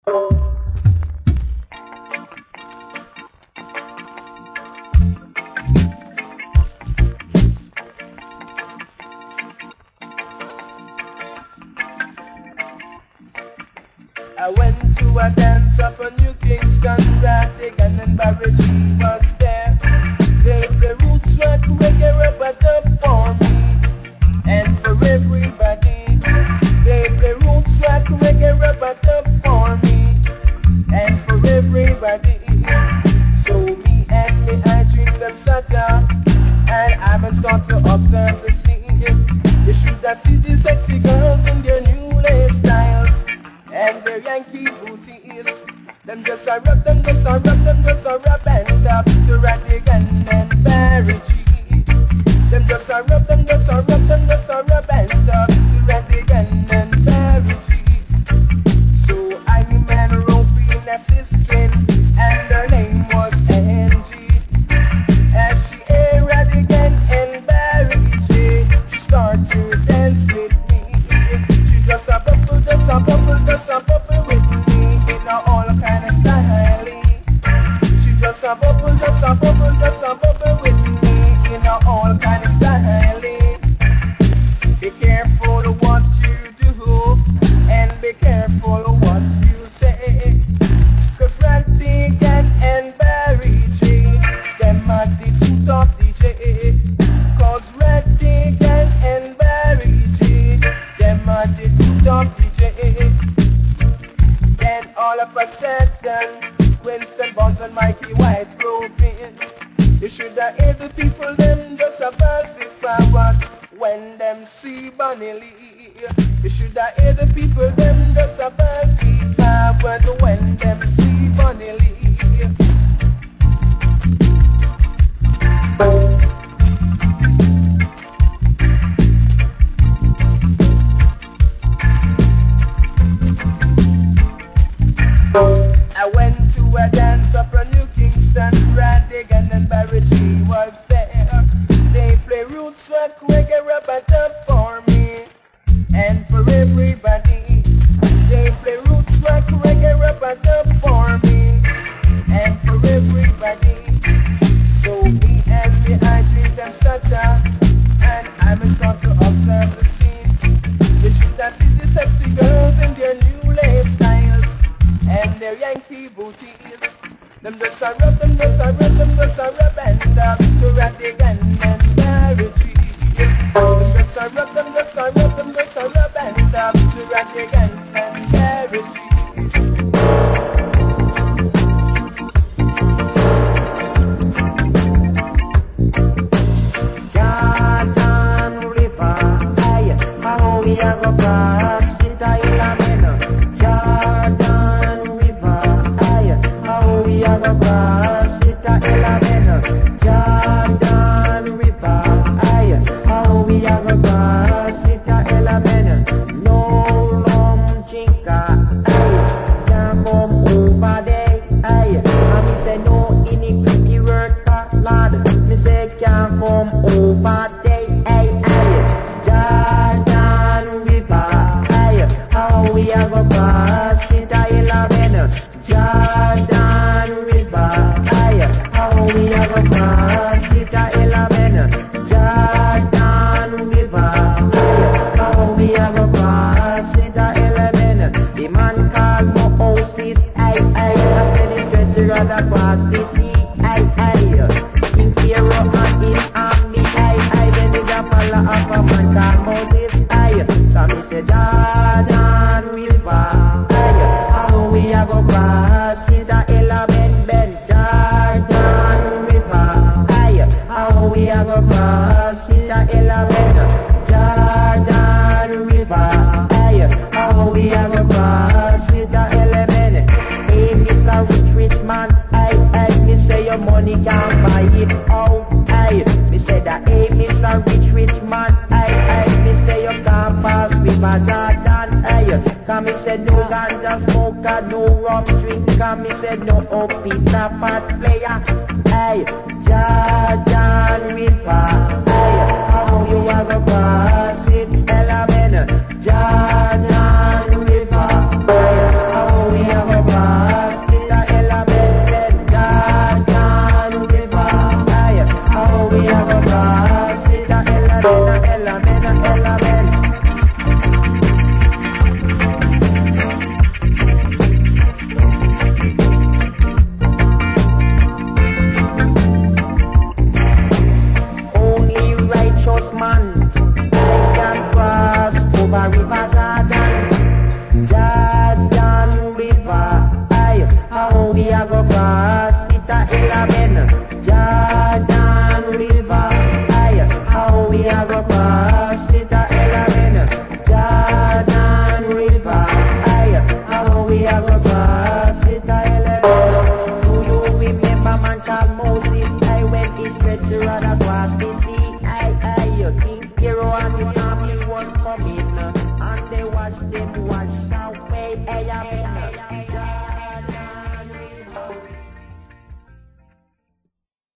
I went to a dance up on New Kingston, Radigan and Barry G was there. The roots were reggae rubber dub for me and for everybody. The roots were reggae rubber dub for me and for everybody. So me and me, I drink them sata, and I'm a start to observe the scene. You should have seen the sexy girls in their new styles and their Yankee booties. Them just a rub, them just a rub, them just a rub and up to Radigan and Barry G. Them just a rub, them just a rub, them just a rub and up to Radigan and Barry G. So I met Ropey assistant, and her name was Angie. As she ate Radigan and Barry G, she started to dance with me. She just a bubble, just a bubble, just a bubble with me in all kind of style. She just a bubble, just a bubble, just a bubble with me in all kind of style. Be careful what you do and be careful what you say, 'cause Radigan and Barry G, them are the two top DJ. 'Cause Radigan and Barry G, them are the two top DJ. Then all of a sudden, Winston Bonds and Mikey White broke in. You should have heard the people them just about to forward when them see Bunny Lee. You should have heard the people them just about to forward when them see Bunny Lee. I went to a dance up on New Kingston, Radigan and Barry G was there. They play roots work, reggae rubber dub for me and for everybody. They play roots work, reggae rubber dub for me and for everybody. So me and me, I drink them sata, and I'm a start to observe the scene. You should have seen the sexy girls in their new styles and their Yankee booties. Them just a rub, them just a rub, them just a rub and up to Radigan and Barry G. Them just a rub, them just a rub, them just a rub and up to Radigan and Barry G. Jordan River, aye, how we a go cross it a Ilamena. Jordan River, aye, how we a go cross it a Ilamena. Jordan River, aye, how we a go cross it a Ilamena. No rum drinker, aye, can't come over there, aye. And me say no iniquity worker, lad. Me say can't come over there, aye, aye. Jordan River, aye, how we a go cross it a 11. Jordan River, aye, how we a go cross it a 11. Jordan River, aye, how we a go cross it a 11. The man called Moses, aye, aye, I said he stretch rather cross the sea, aye, aye. In Pharaoh and in army, aye, aye, then he a follow up a man called Moses, aye. So me say Jordan River, aye, how we a go cross it a 11 bend. Jordan River, aye, how we a go cross it a 11. Jordan River, aye, how we a go cross it a 11. Hey, Mr. Rich man, aye, aye, me say your money can't buy it out, aye. Me say that, hey, Mr. Rich man, aye, aye, me say you can't pass River Jordan, aye. Cause me say no ganja smoker, no rum drinker, me say no Peter pot player, aye. Jordan River, aye, how you a go cross it, 11. Jordan